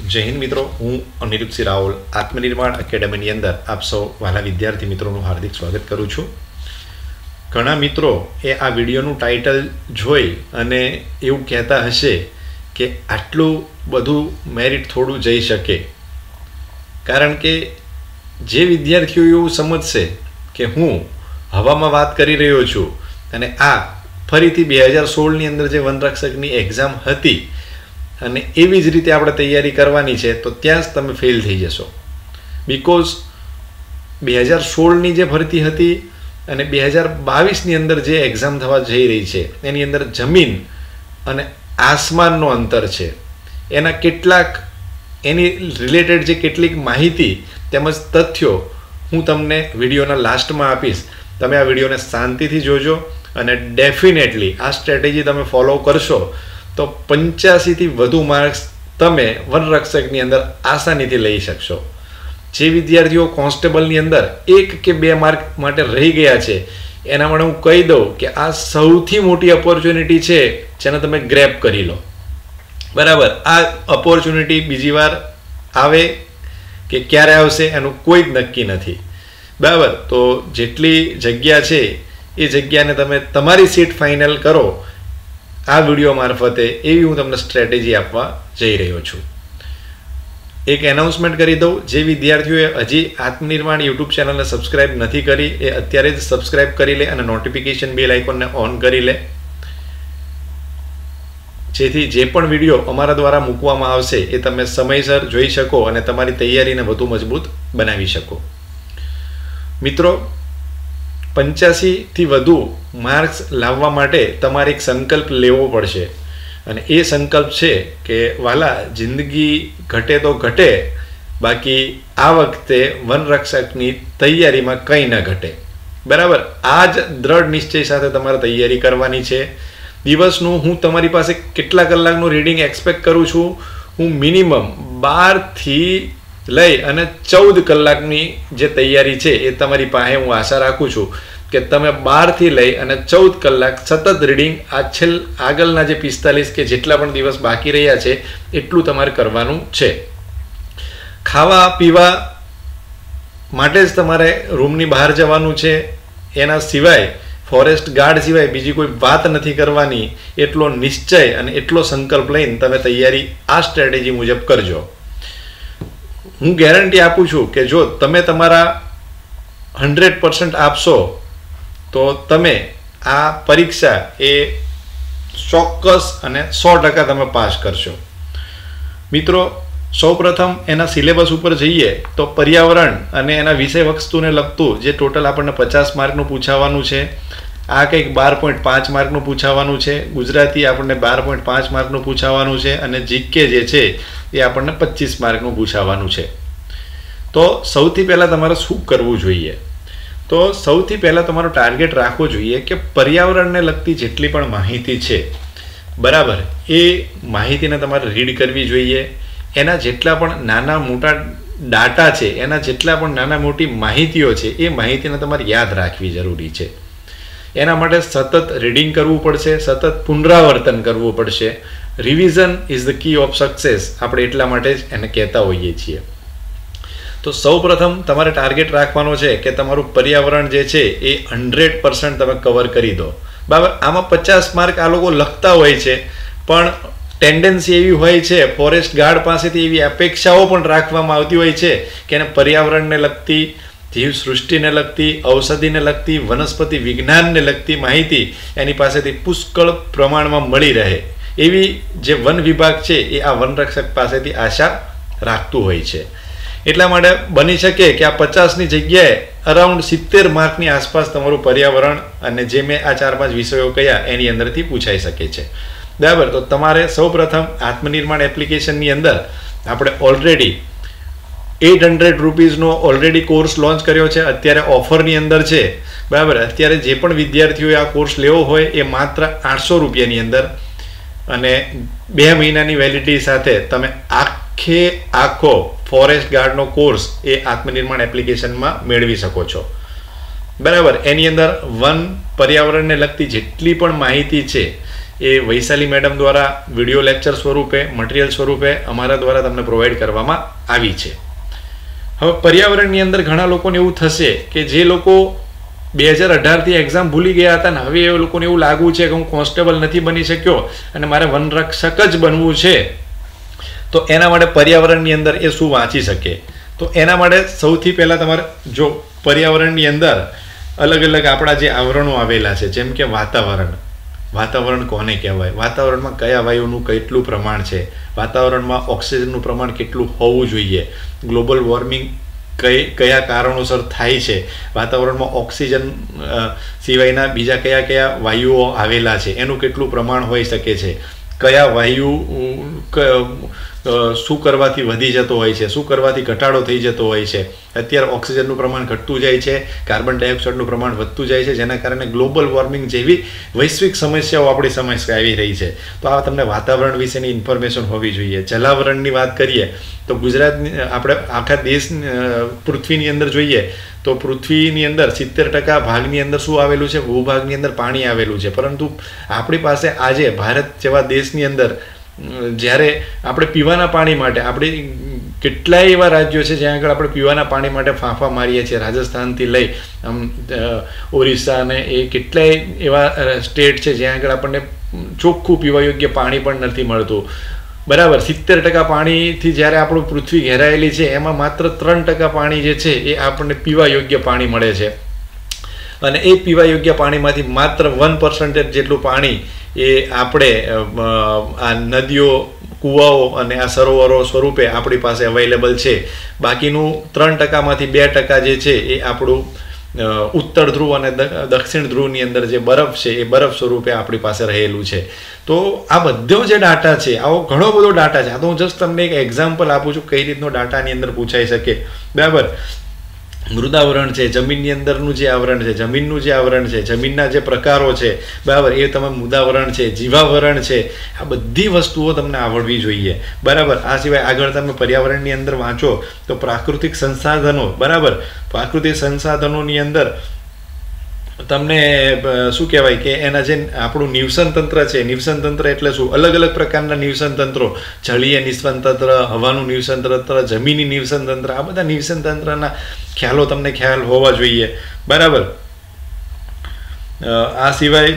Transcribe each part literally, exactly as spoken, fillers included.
जय हिंद मित्रों, हूँ अनिरुद्ध सिंह राहुल आत्मनिर्माण एकेडमी अंदर आप सौ वाला विद्यार्थी मित्रों हार्दिक स्वागत करूँ छूँ। घणा मित्रों ए आ विडियोનું टाइटल જોઈ અને એવું કહેતા હશે કે આટલું બધું મેરિટ થોડું જઈ શકે, કારણ કે જે વિદ્યાર્થીઓ એવું સમજશે કે હું હવામાં વાત કરી રહ્યો છું અને આ ફરીથી બે હજાર સોળની અંદર જે વનરક્ષકની એક્ઝામ હતી અને એવી જ રીતે આપણે તૈયારી કરવાની છે, તો ત્યાં જ તમે ફેલ થઈ જશો. બીકોઝ બે હજાર સોળની જે ભરતી હતી અને બે હજાર બાવીસની અંદર જે એક્ઝામ થવા જઈ રહી છે એની અંદર જમીન અને આસમાનનો અંતર છે. એના કેટલાક એની રિલેટેડ જે કેટલીક માહિતી તેમજ તથ્યો હું તમને વિડીયોના લાસ્ટમાં આપીશ. તમે આ વિડીયોને શાંતિથી જોજો અને ડેફિનેટલી આ સ્ટ્રેટેજી તમે ફોલો કરશો તો પંચ્યાસીથી વધુ માર્ક્સ તમે વનરક્ષકની અંદર આસાનીથી લઈ શકશો. જે વિદ્યાર્થીઓ કોન્સ્ટેબલની અંદર એક કે બે માર્ક માટે રહી ગયા છે એના માટે હું કહી દઉં કે આ સૌથી મોટી ઓપોર્ચ્યુનિટી છે જેને તમે ગ્રેબ કરી લો. બરાબર, આ ઓપોર્ચ્યુનિટી બીજી વાર આવે કે ક્યારે આવશે એનું કોઈ જ નક્કી નથી. બરાબર, તો જેટલી જગ્યા છે એ જગ્યાને તમે તમારી સીટ ફાઇનલ કરો આ વિડીયો મારફતે, એવી હું તમને સ્ટ્રેટેજી આપવા જઈ રહ્યો છું. એક એનાઉન્સમેન્ટ કરી દઉં, જે વિદ્યાર્થીઓએ હજી આત્મનિર્માણ યુટ્યુબ ચેનલને સબસ્ક્રાઇબ નથી કરી એ અત્યારે જ સબસ્ક્રાઇબ કરી લે અને નોટિફિકેશન બેલ આઇકોનને ઓન કરી લે, જેથી જે પણ વિડીયો અમારા દ્વારા મૂકવામાં આવશે એ તમે સમયસર જોઈ શકો અને તમારી તૈયારીને વધુ મજબૂત બનાવી શકો. મિત્રો, પંચ્યાસીથી વધુ માર્ક્સ લાવવા માટે તમારે એક સંકલ્પ લેવો પડશે અને એ સંકલ્પ છે કે વાલા, જિંદગી ઘટે તો ઘટે, બાકી આ વખતે વનરક્ષકની તૈયારીમાં કંઈ ન ઘટે. બરાબર, આ જ દ્રઢ નિશ્ચય સાથે તમારે તૈયારી કરવાની છે. દિવસનું હું તમારી પાસે કેટલા કલાકનું રીડિંગ એક્સપેક્ટ કરું છું? હું મિનિમમ બારથી લઈ અને ચૌદ કલાકની જે તૈયારી છે એ તમારી પાસે હું આશા રાખું છું કે તમે બારથી લઈ અને ચૌદ કલાક સતત રીડિંગ આ છેલ્ આગળના જે પિસ્તાલીસ કે જેટલા પણ દિવસ બાકી રહ્યા છે એટલું તમારે કરવાનું છે. ખાવા પીવા માટે જ તમારે રૂમની બહાર જવાનું છે. એના સિવાય ફોરેસ્ટ ગાર્ડ સિવાય બીજી કોઈ વાત નથી કરવાની. એટલો નિશ્ચય અને એટલો સંકલ્પ લઈને તમે તૈયારી આ સ્ટ્રેટેજી મુજબ કરજો. હું ગેરંટી આપું છું કે જો તમે તમારા હંડ્રેડ પર્સન્ટ આપશો તો તમે આ પરીક્ષા એ ચોક્કસ અને સો ટકા તમે પાસ કરશો. મિત્રો, સૌપ્રથમ એના સિલેબસ ઉપર જઈએ તો પર્યાવરણ અને એના વિષય વસ્તુને લગતું જે ટોટલ આપણને પચાસ માર્કનું પૂછાવાનું છે, આ કંઈક બાર પોઈન્ટ પાંચ માર્કનું પૂછાવાનું છે. ગુજરાતી આપણને બાર પોઈન્ટ પાંચ માર્કનું પૂછાવાનું છે અને જીકે જે છે એ આપણને પચીસ માર્કનું પૂછાવાનું છે. તો સૌથી પહેલાં તમારે શું કરવું જોઈએ? તો સૌથી પહેલાં તમારો ટાર્ગેટ રાખવો જોઈએ કે પર્યાવરણને લગતી જેટલી પણ માહિતી છે, બરાબર, એ માહિતીને તમારે રીડ કરવી જોઈએ. એના જેટલા પણ નાના મોટા ડાટા છે, એના જેટલા પણ નાના મોટી માહિતીઓ છે, એ માહિતીને તમારે યાદ રાખવી જરૂરી છે. એના માટે સતત રીડિંગ કરવું પડશે, સતત પુનરાવર્તન કરવું પડશે. Revision is the key of success, આપણે એટલા માટે જ એને કહેતા હોઈએ છીએ. તો સૌ પ્રથમ તમારે ટાર્ગેટ રાખવાનો છે કે તમારું પર્યાવરણ જે છે એ હંડ્રેડ પર્સન્ટ તમે કવર કરી દો. બરાબર, આમાં પચાસ માર્ક આ લોકો લખતા હોય છે, પણ ટેન્ડન્સી એવી હોય છે, ફોરેસ્ટ ગાર્ડ પાસેથી એવી અપેક્ષાઓ પણ રાખવામાં આવતી હોય છે કે એને પર્યાવરણને લગતી, જીવ સૃષ્ટિને લગતી, ઔષધિને લગતી, વનસ્પતિ વિજ્ઞાનને લગતી માહિતી એની પાસેથી પુષ્કળ પ્રમાણમાં મળી રહે, એવી જે વન વિભાગ છે એ આ વનરક્ષક પાસેથી આશા રાખતું હોય છે. એટલા માટે બની શકે કે આ પચાસની જગ્યાએ અરાઉન્ડ સિત્તેર માર્કની આસપાસ તમારું પર્યાવરણ અને જે મેં આ ચાર પાંચ વિષયો કયા એની અંદરથી પૂછાઈ શકે છે. બરાબર, તો તમારે સૌ પ્રથમ આત્મનિર્માણ એપ્લિકેશનની અંદર આપણે ઓલરેડી એટ હંડ્રેડ રૂપીઝનો ઓલરેડી કોર્સ લોન્ચ કર્યો છે. અત્યારે ઓફરની અંદર છે. બરાબર, અત્યારે જે પણ વિદ્યાર્થીઓએ આ કોર્સ લેવો હોય એ માત્ર આઠસો રૂપિયાની અંદર અને બે મહિનાની વેલિડિટી સાથે તમે આખે આખો ફોરેસ્ટ ગાર્ડનો કોર્સ એ આત્મનિર્માણ એપ્લિકેશનમાં મેળવી શકો છો. બરાબર, એની અંદર વન પર્યાવરણને લગતી જેટલી પણ માહિતી છે એ વૈશાલી મેડમ દ્વારા વિડીયો લેક્ચર સ્વરૂપે, મટીરિયલ સ્વરૂપે અમારા દ્વારા તમને પ્રોવાઈડ કરવામાં આવી છે. હવે પર્યાવરણની અંદર ઘણા લોકોને એવું થશે કે જે લોકો બે હજાર અઢારથી એક્ઝામ ભૂલી ગયા હતા ને હવે એ લોકોને એવું લાગવું છે કે હું કોન્સ્ટેબલ નથી બની શક્યો અને મારે વનરક્ષક જ બનવું છે, તો એના માટે પર્યાવરણની અંદર એ શું વાંચી શકે? તો એના માટે સૌથી પહેલાં તમારે જો પર્યાવરણની અંદર અલગ અલગ આપણા જે આવરણો આવેલા છે, જેમ કે વાતાવરણ. વાતાવરણ કોને કહેવાય? વાતાવરણમાં કયા વાયુનું કેટલું પ્રમાણ છે? વાતાવરણમાં ઓક્સિજનનું પ્રમાણ કેટલું હોવું જોઈએ? ગ્લોબલ વોર્મિંગ કઈ કયા કારણોસર થાય છે? વાતાવરણમાં ઓક્સિજન સિવાયના બીજા કયા કયા વાયુઓ આવેલા છે, એનું કેટલું પ્રમાણ હોઈ શકે છે? કયા વાયુ શું કરવાથી વધી જતો હોય છે, શું કરવાથી ઘટાડો થઈ જતો હોય છે? અત્યારે ઓક્સિજનનું પ્રમાણ ઘટતું જાય છે, કાર્બન ડાયોક્સાઇડનું પ્રમાણ વધતું જાય છે, જેના કારણે ગ્લોબલ વોર્મિંગ જેવી વૈશ્વિક સમસ્યાઓ આપણી સમસ્યા આવી રહી છે. તો આ તમને વાતાવરણ વિશેની ઇન્ફોર્મેશન હોવી જોઈએ. જલાવરણની વાત કરીએ તો ગુજરાતની આપણે આખા દેશ પૃથ્વીની અંદર જોઈએ તો પૃથ્વીની અંદર સિત્તેર ટકા ભાગની અંદર શું આવેલું છે? ભૂભાગની અંદર પાણી આવેલું છે. પરંતુ આપણી પાસે આજે ભારત જેવા દેશની અંદર જ્યારે આપણે પીવાના પાણી માટે, આપણી કેટલાય એવા રાજ્યો છે જ્યાં આગળ આપણે પીવાના પાણી માટે ફાંફા મારીએ છીએ. રાજસ્થાનથી લઈ આમ ઓરિસ્સા અને એ કેટલાય એવા સ્ટેટ છે જ્યાં આગળ આપણને ચોખ્ખું પીવા યોગ્ય પાણી પણ નથી મળતું. બરાબર, સિત્તેર ટકા પાણીથી જ્યારે આપણું પૃથ્વી ઘેરાયેલી છે એમાં માત્ર ત્રણ ટકા પાણી જે છે એ આપણને પીવા યોગ્ય પાણી મળે છે. અને એ પીવા યોગ્ય પાણીમાંથી માત્ર વન પર્સન્ટેજ જેટલું પાણી એ આપણે આ નદીઓ, કૂવાઓ અને આ સરોવરો સ્વરૂપે આપણી પાસે અવેલેબલ છે. બાકીનું ત્રણ ટકામાંથી બે ટકા જે છે એ આપણું ઉત્તર ધ્રુવ અને દક્ષિણ ધ્રુવની અંદર જે બરફ છે એ બરફ સ્વરૂપે આપણી પાસે રહેલું છે. તો આ બધો જે ડાટા છે, આવો ઘણો બધો ડાટા છે. આ તો હું જસ્ટ તમને એક એક્ઝામ્પલ આપું છું કઈ રીતનો ડાટાની અંદર પૂછાઈ શકે. બરાબર, મૃદાવરણ છે, જમીનની અંદરનું જે આવરણ છે, જમીનનું જે આવરણ છે, જમીનના જે પ્રકારો છે, બરાબર, એ તમે મૃદાવરણ છે, જીવાવરણ છે, આ બધી વસ્તુઓ તમને આવડવી જોઈએ. બરાબર, આ સિવાય આગળ તમે પર્યાવરણની અંદર વાંચો તો પ્રાકૃતિક સંસાધનો, બરાબર, પ્રાકૃતિક સંસાધનોની અંદર તમને શું કહેવાય કે એના જે આપણું નિવસન તંત્ર છે, નિવસન તંત્ર એટલે શું? અલગ અલગ પ્રકારના નિવસન તંત્રો, જળીય નિવસન તંત્ર, હવાનું નિવસન તંત્ર, જમીની નિવસન તંત્ર, આ બધા નિવસન તંત્રના ખ્યાલો તમને ખ્યાલ હોવા જોઈએ. બરાબર, આ સિવાય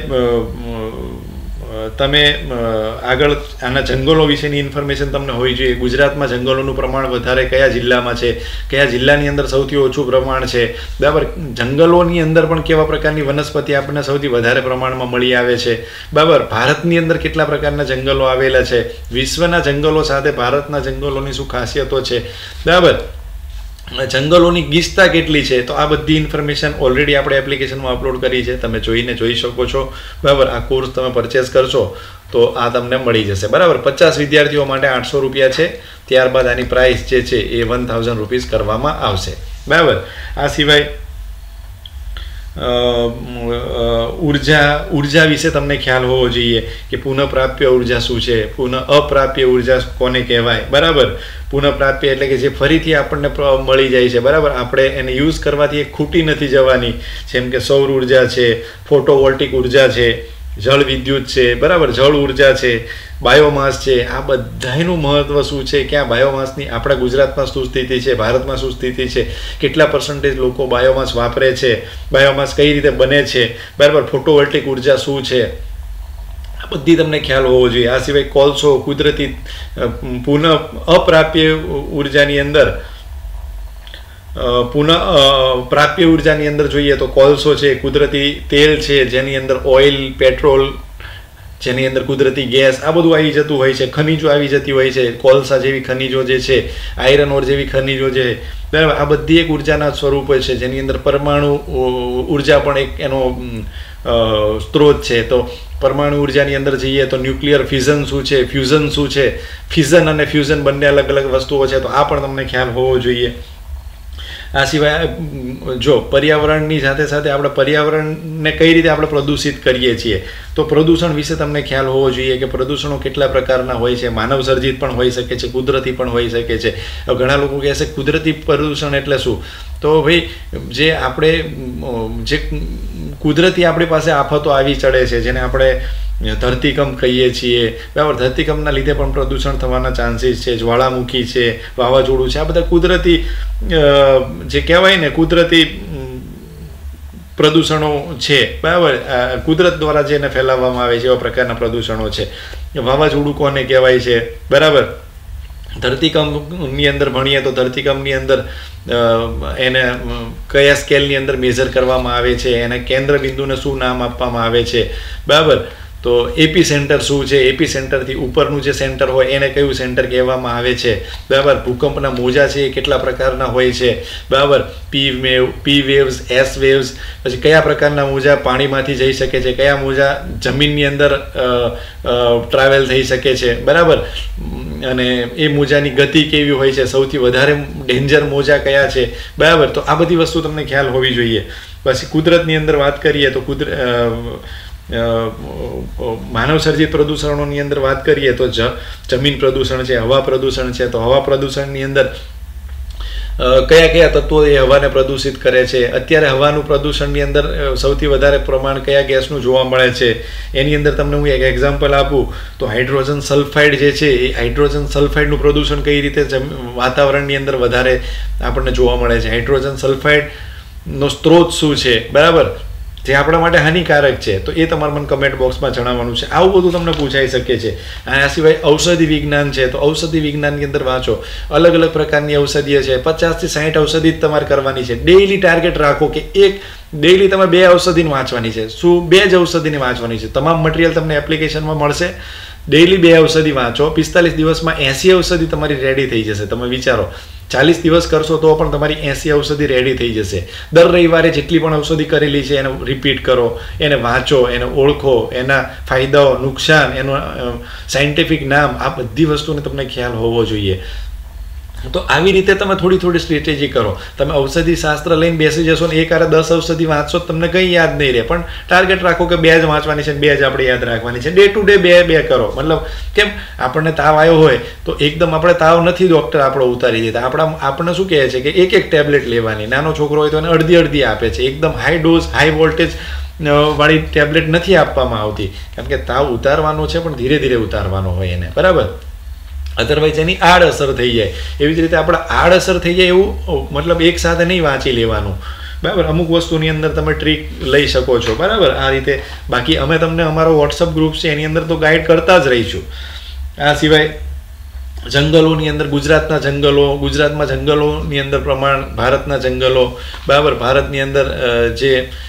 તમે આગળ આના જંગલો વિશેની ઇન્ફોર્મેશન તમને હોવી જોઈએ. ગુજરાતમાં જંગલોનું પ્રમાણ વધારે કયા જિલ્લામાં છે, કયા જિલ્લાની અંદર સૌથી ઓછું પ્રમાણ છે? બરાબર, જંગલોની અંદર પણ કેવા પ્રકારની વનસ્પતિ આપણને સૌથી વધારે પ્રમાણમાં મળી આવે છે? બરાબર, ભારતની અંદર કેટલા પ્રકારના જંગલો આવેલા છે? વિશ્વના જંગલો સાથે ભારતના જંગલોની શું ખાસિયતો છે? બરાબર, જંગલોની ગીચતા કેટલી છે? તો આ બધી ઇન્ફોર્મેશન ઓલરેડી આપણે એપ્લિકેશનમાં અપલોડ કરી છે, તમે જોઈને જોઈ શકો છો. બરાબર, આ કોર્સ તમે પરચેસ કરશો તો આ તમને મળી જશે. બરાબર, પચાસ વિદ્યાર્થીઓ માટે આઠસો રૂપિયા છે, ત્યારબાદ આની પ્રાઇસ જે છે એ વન થાઉઝન્ડ રૂપીઝ કરવામાં આવશે. બરાબર, આ સિવાય ઉર્જા ઉર્જા વિશે તમને ખ્યાલ હોવો જોઈએ કે પુનઃપ્રાપ્ય ઉર્જા શું છે, પુનઃ અપ્રાપ્ય ઉર્જા કોને કહેવાય. બરાબર, પુનઃપ્રાપ્ય એટલે કે જે ફરીથી આપણને મળી જાય છે. બરાબર, આપણે એને યુઝ કરવાથી એ ખૂટી નથી જવાની. જેમ કે સૌર ઉર્જા છે, ફોટોવોલ્ટિક ઉર્જા છે, જળ વિદ્યુત છે, બરાબર, જળ ઉર્જા છે, બાયોમાસ છે. આ બધાનું મહત્વ શું છે? ક્યાં બાયોમાસની આપણા ગુજરાતમાં શું સ્થિતિ છે, ભારતમાં શું સ્થિતિ છે, કેટલા પર્સન્ટેજ લોકો બાયોમાસ વાપરે છે, બાયોમાસ કઈ રીતે બને છે, બરાબર, ફોટોવોલ્ટિક ઉર્જા શું છે, આ બધી તમને ખ્યાલ હોવો જોઈએ. આ સિવાય કોલસો, કુદરતી પુનઃ અપ્રાપ્ય ઉર્જાની અંદર પુનઃ પ્રાપ્ય ઉર્જાની અંદર જોઈએ તો કોલસો છે, કુદરતી તેલ છે, જેની અંદર ઓઇલ, પેટ્રોલ, જેની અંદર કુદરતી ગેસ, આ બધું આવી જતું હોય છે. ખનીજો આવી જતી હોય છે, કોલસા જેવી ખનીજો જે છે, આયરન ઓર જેવી ખનીજો છે. બરાબર, આ બધી એક ઉર્જાના સ્વરૂપો છે, જેની અંદર પરમાણુ ઉર્જા પણ એક એનો સ્ત્રોત છે. તો પરમાણુ ઉર્જાની અંદર જઈએ તો ન્યુક્લિયર ફિઝન શું છે, ફ્યુઝન શું છે, ફિઝન અને ફ્યુઝન બંને અલગ અલગ વસ્તુઓ છે, તો આ પણ તમને ખ્યાલ હોવો જોઈએ. આ સિવાય જો પર્યાવરણની સાથે સાથે આપણે પર્યાવરણને કઈ રીતે આપણે પ્રદૂષિત કરીએ છીએ તો પ્રદૂષણ વિશે તમને ખ્યાલ હોવો જોઈએ કે પ્રદૂષણો કેટલા પ્રકારના હોય છે. માનવ સર્જિત પણ હોઈ શકે છે, કુદરતી પણ હોઈ શકે છે. ઘણા લોકો કહે છે કુદરતી પ્રદૂષણ એટલે શું? તો ભાઈ જે આપણે જે કુદરતી આપણી પાસે આફતો આવી ચડે છે, જેને આપણે ધરતીકંપ કહીએ છીએ, બરાબર. ધરતીકંપના લીધે પણ પ્રદૂષણ થવાના ચાન્સીસ છે, જ્વાળામુખી છે, વાવાઝોડું છે, આ બધા કુદરતી જે કહેવાય ને કુદરતી પ્રદૂષણો છે, બરાબર. કુદરત દ્વારા જેને ફેલાવવામાં આવે છે એવા પ્રકારના પ્રદૂષણો છે. વાવાઝોડું કોને કહેવાય છે, બરાબર. ધરતીકંપની અંદર ભણીએ તો ધરતીકંપની અંદર એને કયા સ્કેલની અંદર મેઝર કરવામાં આવે છે, એના કેન્દ્ર બિંદુને શું નામ આપવામાં આવે છે, બરાબર. તો એપી સેન્ટર શું છે, એપી સેન્ટરથી ઉપરનું જે સેન્ટર હોય એને કયું સેન્ટર કહેવામાં આવે છે, બરાબર. ભૂકંપના મોજા છે એ કેટલા પ્રકારના હોય છે, બરાબર. P wave P waves S waves, પછી કયા પ્રકારના મોજા પાણીમાંથી જઈ શકે છે, કયા મોજા જમીનની અંદર ટ્રાવેલ થઈ શકે છે, બરાબર. અને એ મોજાની ગતિ કેવી હોય છે, સૌથી વધારે ડેન્જર મોજા કયા છે, બરાબર. તો આ બધી વસ્તુ તમને ખ્યાલ હોવી જોઈએ. પછી કુદરતની અંદર વાત કરીએ તો કુદરત માનવ સર્જિત પ્રદૂષણોની અંદર વાત કરીએ તો જમીન પ્રદૂષણ છે, હવા પ્રદૂષણ છે. તો હવા પ્રદૂષણની અંદર કયા કયા તત્વો એ હવાને પ્રદૂષિત કરે છે. અત્યારે હવાનું પ્રદૂષણની અંદર સૌથી વધારે પ્રમાણ કયા ગેસનું જોવા મળે છે, એની અંદર તમને હું એક એક્ઝામ્પલ આપું તો હાઇડ્રોજન સલ્ફાઇડ જે છે એ હાઇડ્રોજન સલ્ફાઇડનું પ્રદૂષણ કઈ રીતે વાતાવરણની અંદર વધારે આપણને જોવા મળે છે. હાઇડ્રોજન સલ્ફાઇડનો સ્ત્રોત શું છે, બરાબર, જે આપણા માટે હાનિકારક છે, તો એ તમારે મને કમેન્ટ બોક્સમાં જણાવવાનું છે. આવું બધું તમને પૂછાઈ શકે છે. અને આ સિવાય ઔષધિ વિજ્ઞાન છે, તો ઔષધિ વિજ્ઞાનની અંદર વાંચો. અલગ અલગ પ્રકારની ઔષધિઓ છે, પચાસથી સાઠ ઔષધિ જ તમારે કરવાની છે. ડેઇલી ટાર્ગેટ રાખો કે એક ડેઇલી તમારે બે ઔષધિને વાંચવાની છે. શું? બે જ ઔષધિને વાંચવાની છે. તમામ મટીરિયલ તમને એપ્લિકેશનમાં મળશે. ડેઇલી બે ઔષધિ વાંચો. પિસ્તાલીસ દિવસમાં એસી ઔષધિ તમારી રેડી થઈ જશે. તમે વિચારો, ચાલીસ દિવસ કરશો તો પણ તમારી એસી ઔષધિ રેડી થઈ જશે. દર રવિવારે જેટલી પણ ઔષધિ કરેલી છે એને રિપીટ કરો, એને વાંચો, એને ઓળખો, એના ફાયદાઓ, નુકસાન, એનું સાયન્ટિફિક નામ, આ બધી વસ્તુને તમને ખ્યાલ હોવો જોઈએ. તો આવી રીતે તમે થોડી થોડી સ્ટ્રેટેજી કરો. તમે ઔષધિ શાસ્ત્ર લઈને બેસી જશો ને એક આરે દસ ઔષધિ વાંચશો તમને કંઈ યાદ નહીં રહે. પણ ટાર્ગેટ રાખો કે બે જ વાંચવાની છે, બે જ આપણે યાદ રાખવાની છે. ડે ટુ ડે બે બે કરો. મતલબ કેમ, આપણને તાવ આવ્યો હોય તો એકદમ આપણે તાવ નથી ડૉક્ટર આપણો ઉતારી દેતા. આપણા આપણને શું કહે છે કે એક એક ટેબ્લેટ લેવાની. નાનો છોકરો હોય તો એને અડધી અડધી આપે છે. એકદમ હાઈ ડોઝ હાઈ વોલ્ટેજ વાળી ટેબ્લેટ નથી આપવામાં આવતી, કારણ કે તાવ ઉતારવાનો છે પણ ધીરે ધીરે ઉતારવાનો હોય એને, બરાબર. અધરવાઇઝ એની આડઅસર થઈ જાય. એવી જ રીતે આપણે આડઅસર થઈ જાય એવું મતલબ એક સાથે નહીં વાંચી લેવાનું, બરાબર. અમુક વસ્તુની અંદર તમે ટ્રીક લઈ શકો છો, બરાબર. આ રીતે બાકી અમે તમને અમારો વોટ્સઅપ ગ્રુપ છે એની અંદર તો ગાઈડ કરતા જ રહીશું. આ સિવાય જંગલોની અંદર ગુજરાતના જંગલો, ગુજરાતમાં જંગલોની અંદર પ્રમાણ, ભારતના જંગલો, બરાબર. ભારતની અંદર જે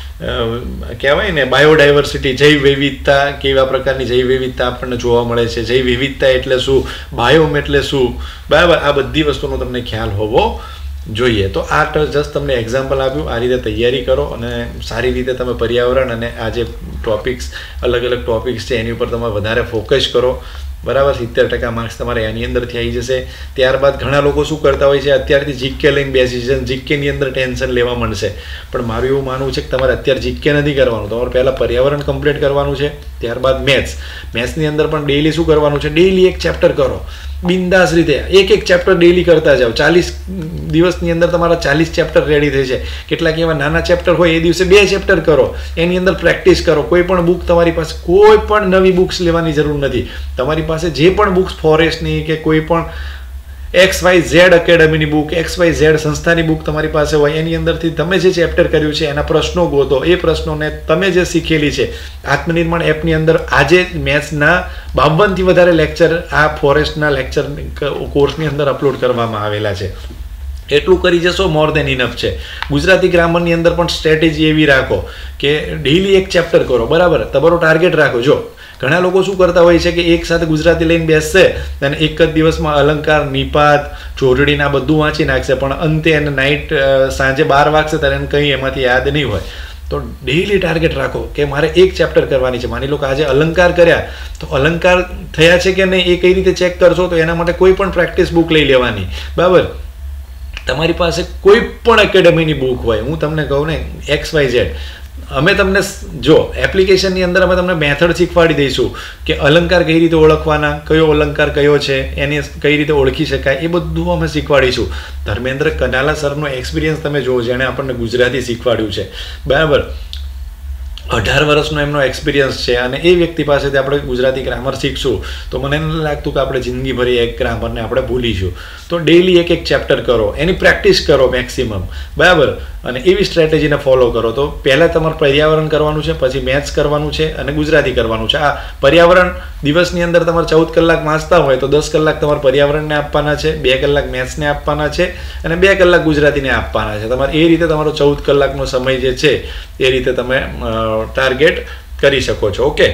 કહેવાય ને બાયોડાયવર્સિટી, જૈવ વિવિધતા, કેવા પ્રકારની જૈવ વિવિધતા આપણને જોવા મળે છે. જૈવ વિવિધતા એટલે શું, બાયોમ એટલે શું, બરાબર. આ બધી વસ્તુનો તમને ખ્યાલ હોવો જોઈએ. તો આ જસ્ટ તમને એક્ઝામ્પલ આપ્યું. આ રીતે તૈયારી કરો અને સારી રીતે તમે પર્યાવરણ અને આ જે ટોપિક્સ, અલગ અલગ ટોપિક્સ છે એની ઉપર તમે વધારે ફોકસ કરો, બરાબર. સિત્તેર ટકા માર્ક્સ તમારે એની અંદરથી આવી જશે. ત્યારબાદ ઘણા લોકો શું કરતા હોય છે, અત્યારથી જીકે લઈને બેસી છે, જીકેની અંદર ટેન્શન લેવા માંડશે. પણ મારું એવું માનવું છે કે તમારે અત્યારે જીકે નથી કરવાનું. તમારે પહેલાં પર્યાવરણ કમ્પ્લીટ કરવાનું છે, ત્યારબાદ મેથ્સ. મેથ્સની અંદર પણ ડેઇલી શું કરવાનું છે, ડેઇલી એક ચેપ્ટર કરો બિંદાસ રીતે. એક એક ચેપ્ટર ડેઇલી કરતા જાઓ. ચાલીસ દિવસની અંદર તમારા ચાલીસ ચેપ્ટર રેડી થઈ છે. કેટલાક એવા નાના ચેપ્ટર હોય એ દિવસે બે ચેપ્ટર કરો, એની અંદર પ્રેક્ટિસ કરો. કોઈ પણ બુક તમારી પાસે, કોઈ પણ નવી બુક્સ લેવાની જરૂર નથી. તમારી પાસે જે પણ બુક્સ ફોરેસ્ટની કે કોઈ પણ એક્સ વાય ઝેડ એકેડમીની બુક, એક્સ વાય ઝેડ સંસ્થાની બુક તમારી પાસે હોય, એની અંદરથી તમે જે ચેપ્ટર કર્યું છે એના પ્રશ્નો ગોતો. એ પ્રશ્નોને તમે જે શીખેલી છે આત્મનિર્માણ એપની અંદર આજે મેથ્સના બાવનથી વધારે લેક્ચર આ ફોરેસ્ટના લેક્ચર કોર્સની અંદર અપલોડ કરવામાં આવેલા છે. એટલું કરી જશો મોર દેન ઇનફ છે. ગુજરાતી ગ્રામરની અંદર પણ સ્ટ્રેટેજી એવી રાખો કે ડેઇલી એક ચેપ્ટર કરો, બરાબર. તમારો ટાર્ગેટ રાખો. જો ઘણા લોકો શું કરતા હોય છે કે એક સાથે ગુજરાતી લઈને બેસશે અને એક જ દિવસમાં અલંકાર, નિપાત, જોડણીના બધું વાંચી નાખશે, પણ અંતે એને નાઇટ સાંજે બાર વાગશે ત્યારે એને કંઈ એમાંથી યાદ નહીં હોય. તો ડેઇલી ટાર્ગેટ રાખો કે મારે એક ચેપ્ટર કરવાની છે. માની લો કે આજે અલંકાર કર્યા તો અલંકાર થયા છે કે નહીં એ કઈ રીતે ચેક કરશો, તો એના માટે કોઈ પણ પ્રેક્ટિસ બુક લઈ લેવાની, બરાબર. તમારી પાસે કોઈ પણ એકેડમીની બુક હોય, હું તમને કહું ને એક્સ વાય ઝેડ, અમે તમને જો એપ્લિકેશનની અંદર અમે તમને મેથડ શીખવાડી દઈશું કે અલંકાર કઈ રીતે ઓળખવાના, કયો અલંકાર કયો છે, એને કઈ રીતે ઓળખી શકાય, એ બધું અમે શીખવાડીશું. ધર્મેન્દ્ર કનાલા સરનો એક્સપિરિયન્સ તમે જુઓ, જેણે આપણને ગુજરાતી શીખવાડ્યું છે, બરાબર. અઢાર વર્ષનો એમનો એક્સપિરિયન્સ છે અને એ વ્યક્તિ પાસેથી આપણે ગુજરાતી ગ્રામર શીખશું તો મને નથી લાગતું કે આપણે જિંદગીભર એક ગ્રામરને આપણે ભૂલીશું. તો ડેઈલી એક એક ચેપ્ટર કરો, એની પ્રેક્ટિસ કરો મેક્સિમમ, બરાબર, અને એવી સ્ટ્રેટેજીને ફોલો કરો. તો પહેલાં તમારે પર્યાવરણ કરવાનું છે, પછી મેથ્સ કરવાનું છે અને ગુજરાતી કરવાનું છે. આ પર્યાવરણ દિવસની અંદર તમારે ચૌદ કલાક વાંચતા હોય તો દસ કલાક તમારે પર્યાવરણને આપવાના છે, બે કલાક મેથ્સને આપવાના છે અને બે કલાક ગુજરાતીને આપવાના છે. તમારે એ રીતે તમારો ચૌદ કલાકનો સમય જે છે એ રીતે તમે ટાર્ગેટ કરી શકો છો. ઓકે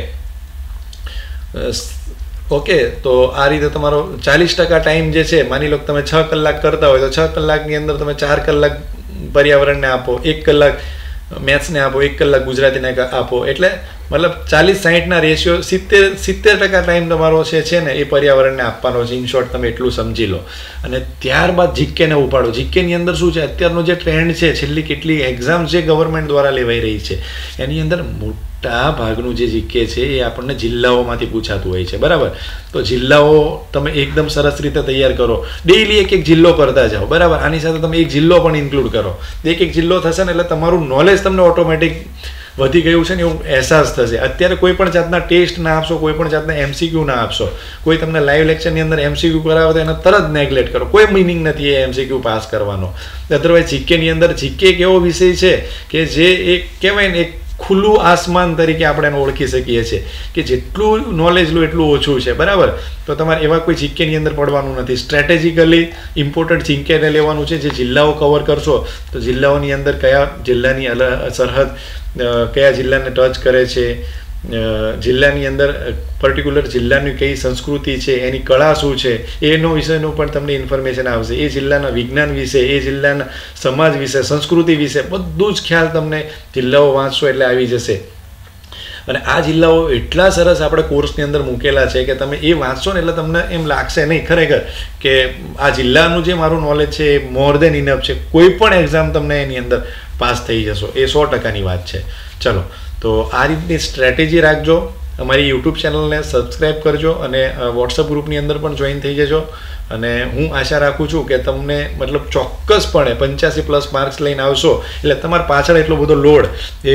ઓકે તો આ રીતે તમારો ચાલીસ ટકા ટાઈમ જે છે, માની લો કે તમે છ કલાક કરતા હોય તો છ કલાકની અંદર તમે ચાર કલાક પર્યાવરણને આપો, એક કલાક મેથ્સને આપો, એક કલાક ગુજરાતીને આપો. એટલે મતલબ ચાલીસ સાહીઠના રેશિયો સિત્તેર સિત્તેર ટકા ટાઈમ તમારો છે છે ને એ પર્યાવરણને આપવાનો છે. ઇન શોર્ટ તમે એટલું સમજી લો. અને ત્યારબાદ જીકેને ઉપાડો. જીકેની અંદર શું છે, અત્યારનો જે ટ્રેન્ડ છે, છેલ્લી કેટલી એક્ઝામ જે ગવર્મેન્ટ દ્વારા લેવાઈ રહી છે એની અંદર મોટા ભાગનું જે જીકે છે એ આપણને જિલ્લાઓમાંથી પૂછાતું હોય છે, બરાબર. તો જિલ્લાઓ તમે એકદમ સરસ રીતે તૈયાર કરો. ડેઈલી એક એક જિલ્લો કરતા જાઓ, બરાબર. આની સાથે તમે એક જિલ્લો પણ ઇન્ક્લુડ કરો. એક એક જિલ્લો થશે ને એટલે તમારું નોલેજ તમને ઓટોમેટિક વધી ગયું છે ને એવું અહેસાસ થશે. અત્યારે કોઈ પણ જાતના ટેસ્ટ ના આપશો, કોઈ પણ જાતના એમસીક્યુ ના આપશો, કોઈ તમને લાઈવ લેક્ચરની અંદર એમસીક્યુ કરાવે તો એને તરત નેગ્લેક્ટ કરો. કોઈ મિનિંગ નથી એ એમસીક્યુ પાસ કરવાનો. અધરવાઇઝ જીકેની અંદર જીકે એક એવો વિષય છે કે જે એક કહેવાય ને એક ખુલ્લું આસમાન તરીકે આપણે એને ઓળખી શકીએ છીએ કે જેટલું નોલેજ લો એટલું ઓછું છે, બરાબર. તો તમારે એવા કોઈ જીકેની અંદર પડવાનું નથી. સ્ટ્રેટેજિકલી ઇમ્પોર્ટન્ટ જીકેને લેવાનું છે. જે જિલ્લાઓ કવર કરશો તો જિલ્લાઓની અંદર કયા જિલ્લાની સરહદ કયા જિલ્લાને ટચ કરે છે, જિલ્લાની અંદર પર્ટિક્યુલર જિલ્લાની કઈ સંસ્કૃતિ છે, એની કળા શું છે, એનો વિષયનું પણ તમને ઇન્ફોર્મેશન આવશે. એ જિલ્લાના વિજ્ઞાન વિશે, એ જિલ્લાના સમાજ વિશે, સંસ્કૃતિ વિશે બધું જ ખ્યાલ તમને જિલ્લાઓ વાંચશો એટલે આવી જશે. અને આ જિલ્લાઓ એટલા સરસ આપણે કોર્સની અંદર મૂકેલા છે કે તમે એ વાંચશો ને એટલે તમને એમ લાગશે નહીં ખરેખર કે આ જિલ્લાનું જે મારું નોલેજ છે એ મોર દેન ઇનફ છે. કોઈ પણ એક્ઝામ તમને એની અંદર પાસ થઈ જશો, એ સો ટકાની વાત છે. ચલો, તો આ રીતની સ્ટ્રેટેજી રાખજો. અમારી યુટ્યુબ ચેનલને સબસ્ક્રાઈબ કરજો અને વોટ્સઅપ ગ્રુપની અંદર પણ જોઈન થઈ જજો. અને હું આશા રાખું છું કે તમને મતલબ ચોક્કસપણે પંચ્યાસી પ્લસ માર્ક્સ લઈને આવશો એટલે તમારા પાછળ એટલો બધો લોડ એ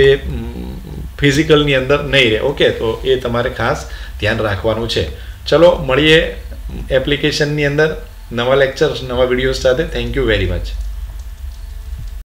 ફિઝિકલની અંદર નહીં રહે. ઓકે, તો એ તમારે ખાસ ધ્યાન રાખવાનું છે. ચલો, મળીએ એપ્લિકેશનની અંદર નવા લેક્ચર્સ, નવા વિડીયોઝ સાથે. Thank you very much.